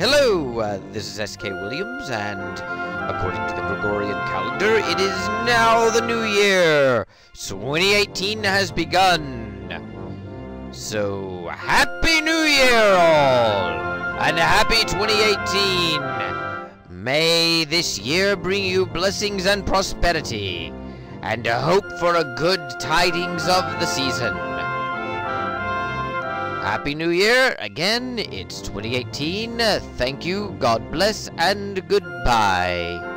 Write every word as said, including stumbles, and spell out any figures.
Hello, uh, this is S K Williams, and according to the Gregorian calendar, it is now the new year. twenty eighteen has begun. So, Happy New Year, all! And Happy twenty eighteen! May this year bring you blessings and prosperity, and a hope for a good tidings of the season. Happy New Year! Again, it's twenty eighteen. Thank you, God bless, and goodbye.